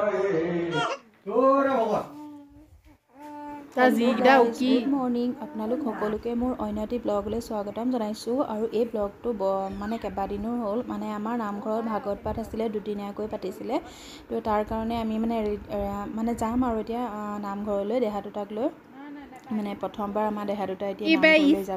good morning আপোনালোক সকলোকে মোৰ অন্যটি ব্লগলৈ স্বাগতম জনাইছোঁ আৰু এই ব্লগটো মানে কেইবাদিনৰ হ'ল মানে আমাৰ নামঘৰত ভাগৱত পাঠ আছিলে দুদিনীয়াকৈ পাতিছিলে তো তাৰ কাৰণে আমি মানে যাম আৰু এতিয়া নামঘৰলৈ দেহা দুটাক লৈ মানে প্ৰথমবাৰ আমাৰ দেহা দুটা এতিয়া নামঘৰলৈ যাব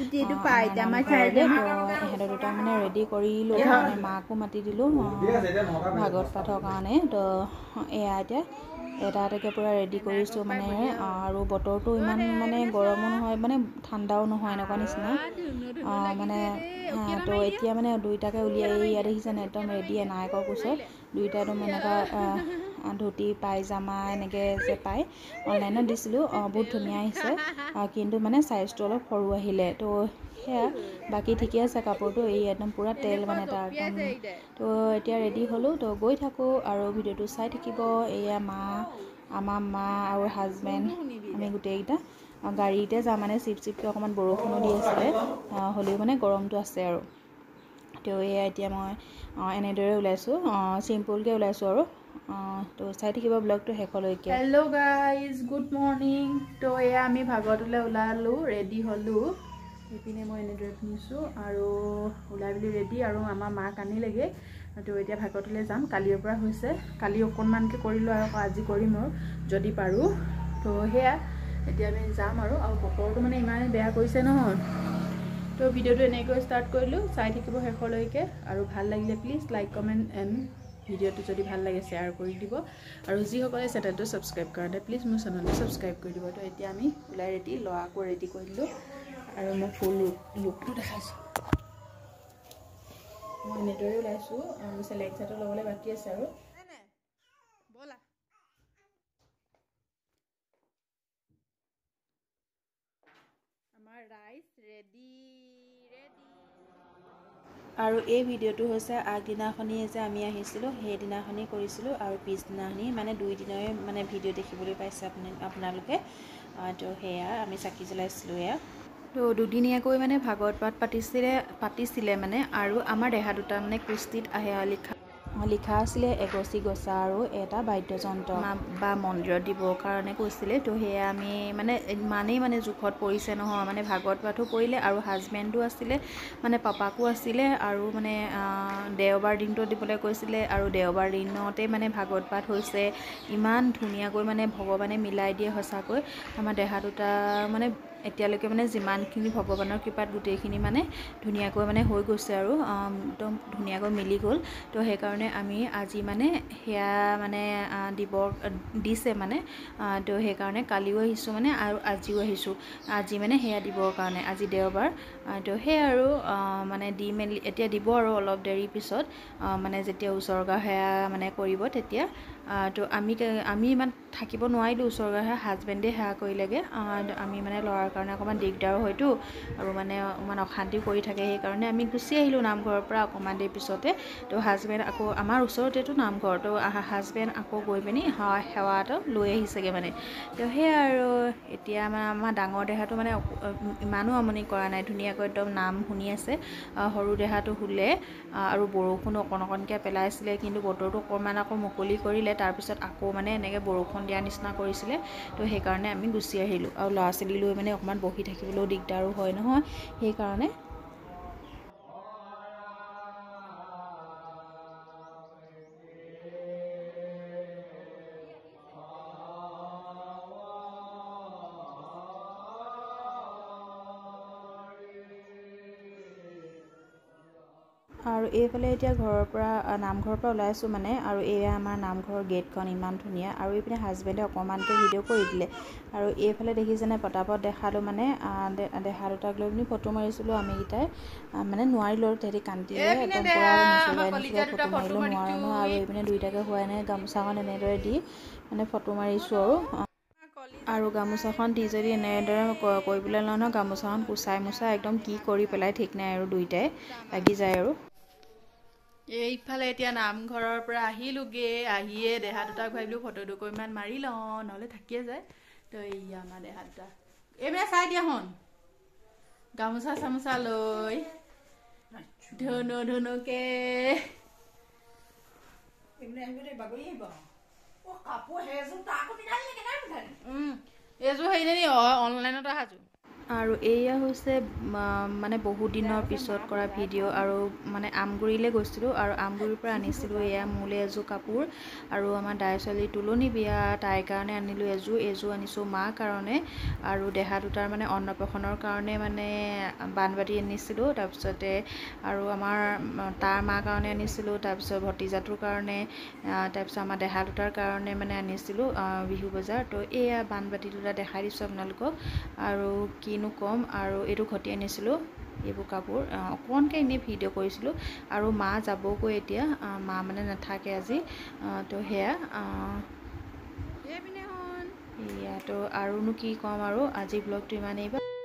এহেঁতৰ দুটা মানে ৰেডি কৰিলোঁ মানে মাকো মাতি দিলোঁ ভাগৱত পাঠৰ কাৰণে তো এয়া এতিয়া এটা এটাকৈ পূৰা ৰেডি কৰিছোঁ মানে আৰু বতৰটো ইমান মানে গৰমো নহয় মানে ঠাণ্ডাও নহয় এনেকুৱা নিচিনা মানে তো এতিয়া মানে দুইটাকে উলিয়াই ইয়াত দেখিছেনে একদম ৰেডি নায়কৰ কোচত দুইটা একদম এনেকুৱা ধুতি পায়জামা এনেকৈ যে পায় অনলাইনত দিছিলোঁ বহুত ধুনীয়া আহিছে কিন্তু মানে চাইজটো অলপ সৰু আহিলে তো সেয়া বাকী ঠিকে আছে কাপোৰটো এই একদম পূৰা তেল মানে তাৰ একদম তো এতিয়া ৰেডি হ'লোঁ তো গৈ থাকোঁ আৰু ভিডিঅ'টো চাই থাকিব এয়া আমাৰ মা আৰু হাজবেণ্ড আমি গোটেইকেইটা গাড়ীতে যাম মানে চিপকৈ অকণমান বৰষুণো দি আছিলে হ'লেও মানে গৰমটো আছে আৰু তো এয়া এতিয়া মই এনেদৰে ওলাইছোঁ চিম্পুলকৈ ওলাইছোঁ আৰু তো চাই থাকিব ব্লগটো শেষলৈকে হেল্ল' গাইজ গুড মৰ্ণিং তো এয়া আমি ভাগৱতলৈ ওলালোঁ ৰেডি হ'লোঁ এইপিনে মই এনেদৰে পিন্ধিছোঁ আৰু ওলাই বুলি ৰেডি আৰু আমাৰ মাক আনিলেগৈ তো এতিয়া ভাগৱতলৈ যাম কালিৰ পৰা হৈছে কালি অকণমানকৈ কৰিলোঁ আৰু আজি কৰিম আৰু যদি পাৰোঁ তো সেয়া এতিয়া আমি যাম আৰু বতৰটো মানে ইমানেই বেয়া কৰিছে নহয় তো ভিডিঅ'টো এনেকৈ ষ্টাৰ্ট কৰিলোঁ চাই থাকিব শেষলৈকে আৰু ভাল লাগিলে প্লিজ লাইক কমেণ্ট এণ্ড ভিডিঅ'টো যদি ভাল লাগে শ্বেয়াৰ কৰি দিব আৰু যিসকলে চেনেলটো ছাবস্ক্ৰাইব কৰা নাই প্লিজ মোৰ চেনেলটো ছাবস্ক্ৰাইব কৰি দিব তো এতিয়া আমি ওলাই ৰেডি ল'ৰাকো ৰেডি কৰি দিলোঁ আৰু মই ফুল লুকটো দেখাইছোঁ মই এনেদৰে ওলাইছোঁ আৰু চেলেং চাটো ল'বলৈ বাকী আছে আৰু ব'লা আমাৰ ৰাইজ ৰেডি আৰু এই ভিডিঅ'টো হৈছে আগদিনাখনি যে আমি আহিছিলোঁ সেইদিনাখনি কৰিছিলোঁ আৰু পিছদিনাখনি মানে দুইদিনৰে মানে ভিডিঅ' দেখিবলৈ পাইছে আপোনালোকে তো সেয়া আমি চাকি জ্বলাইছিলোঁ এয়া তো দুদিনীয়াকৈ মানে ভাগৱত পাঠ পাতিছিলে মানে আৰু আমাৰ দেহা দুটা মানে কুস্তিত আহে লিখা আছিলে এগছি গছা আৰু এটা বাদ্যযন্ত্ৰ বা মন্দিৰত দিবৰ কাৰণে কৈছিলে তো সেয়া আমি মানে ইমানেই মানে জোখত পৰিছে নহয় মানে ভাগৱত পাঠো পৰিলে আৰু হাজবেণ্ডো আছিলে মানে পাপাকো আছিলে আৰু মানে দেওবাৰ দিনটো দিবলৈ কৈছিলে আৰু দেওবাৰ দিনতে মানে ভাগৱত পাঠ হৈছে ইমান ধুনীয়াকৈ মানে ভগৱানে মিলাই দিয়ে সঁচাকৈ আমাৰ দেহা দুটা মানে এতিয়ালৈকে মানে যিমানখিনি ভগৱানৰ কৃপাত গোটেইখিনি মানে ধুনীয়াকৈ মানে হৈ গৈছে আৰু একদম ধুনীয়াকৈ মিলি গ'ল তো সেইকাৰণে আমি আজি মানে সেয়া মানে দিছে মানে তো সেইকাৰণে কালিও আহিছোঁ মানে আৰু আজিও আহিছোঁ আজি মানে সেয়া দিবৰ কাৰণে আজি দেওবাৰ তো সেয়া আৰু মানে দি মেলি এতিয়া দিব আৰু অলপ দেৰি পিছত মানে যেতিয়া উছৰ্গা সেয়া মানে কৰিব তেতিয়া তো আমি ইমান থাকিব নোৱাৰিলোঁ উছৰ্গা সেয়া হাজবেণ্ডে সেয়া কৰিলেগৈ আমি মানে ল'ৰাৰ কাৰণে অকণমান দিগদাৰো হয়তো আৰু মানে অকণমান অশান্তি কৰি থাকে সেইকাৰণে আমি গুচি আহিলোঁ নামঘৰৰ পৰা অকণমান দেৰি পিছতে তো হাজবেণ্ড আকৌ আমাৰ ওচৰতেতো নামঘৰ তো হাজবেণ্ড আকৌ গৈ পিনি সেৱা এটা লৈ আহিছেগৈ মানে তো সেয়া আৰু এতিয়া মানে আমাৰ ডাঙৰ দেহাটো মানে ইমানো আমনি কৰা নাই ধুনীয়াকৈ একদম নাম শুনি আছে সৰু দেহাটো শুলে আৰু বৰষুণো অকণকৈ পেলাইছিলে কিন্তু বতৰটো অকণমান আকৌ মুকলি কৰিলে তাৰপিছত আকৌ মানে এনেকৈ বৰষুণ দিয়া নিচিনা কৰিছিলে তো সেইকাৰণে আমি গুচি আহিলোঁ আৰু ল'ৰা ছোৱালী লৈ মানে অকণমান বহি থাকিবলৈও দিগদাৰো হয় নহয় সেইকাৰণে আৰু এইফালে এতিয়া নামঘৰৰ পৰা ওলাইছোঁ মানে আৰু এয়া আমাৰ নামঘৰৰ গেটখন ইমান ধুনীয়া আৰু এইপিনে হাজবেণ্ডে অকণমানকৈ ভিডিঅ' কৰি দিলে আৰু এইফালে দেখিছেনে পটাপট দেখালোঁ মানে দেহা দুটাক লৈ পিনি ফটো মাৰিছিলোঁ আমিকেইটাই মানে নোৱাৰিলোঁ আৰু তেহেঁতি কান্দিলে একদম পূৰা নচুৱাই ফটো মাৰিলোঁ নোৱাৰোঁ আৰু এইপিনে দুইটাকে হোৱাই নাই গামোচাখন এনেদৰে দি মানে ফটো মাৰিছোঁ আৰু গামোচাখন দি যদি এনেদৰে কৰিবলৈ লওঁ নহয় গামোচাখন কুচাই মোচাই একদম কি কৰি পেলাই ঠিক নাই আৰু দুইটাই লাগি যায় আৰু এইফালে এতিয়া নামঘৰৰ পৰা আহিলোঁগৈ আহিয়ে দেহা দুটাক ভাবিলোঁ ফটো দুকপিমান মাৰি লওঁ নহ'লে থাকিয়ে যায় তো এয়া আমাৰ দেহা দুটা এইপিনে চাই দিয়া শুন গামোচা চামোচা লৈ ধুনুকে এইযোৰ হেৰি নি অনলাইনত অহাযোৰ আৰু এয়া হৈছে মানে বহুত দিনৰ পিছত কৰা ভিডিঅ' আৰু মানে আমগুৰিলৈ গৈছিলোঁ আৰু আমগুৰিৰ পৰা আনিছিলোঁ এয়া মোলৈ এযোৰ কাপোৰ আৰু আমাৰ দাই ছোৱালী তুলনি বিয়া তাইৰ কাৰণে আনিলোঁ এযোৰ আনিছোঁ মাৰ কাৰণে আৰু দেহা দুটাৰ মানে অন্নপ্ৰসন্নৰ কাৰণে মানে বানবাটি আনিছিলোঁ তাৰপিছতে আৰু আমাৰ তাৰ মাৰ কাৰণে আনিছিলোঁ তাৰপিছত ভতিজাটোৰ কাৰণে তাৰপিছত আমাৰ দেহা দুটাৰ কাৰণে মানে আনিছিলোঁ বিহু বজাৰ তো এয়া বানবাটি দুটা দেখাই দিছোঁ আপোনালোকক আৰু কিনো ক'ম আৰু এইটো ঘটি আনিছিলোঁ এইবোৰ কাপোৰ অকণকৈ এনেই ভিডিঅ' কৰিছিলোঁ আৰু মা যাবগৈ এতিয়া মা মানে নাথাকে আজি তো সেয়া এয়া তো আৰুনো কি ক'ম আৰু আজি ব্লগটো ইমানেই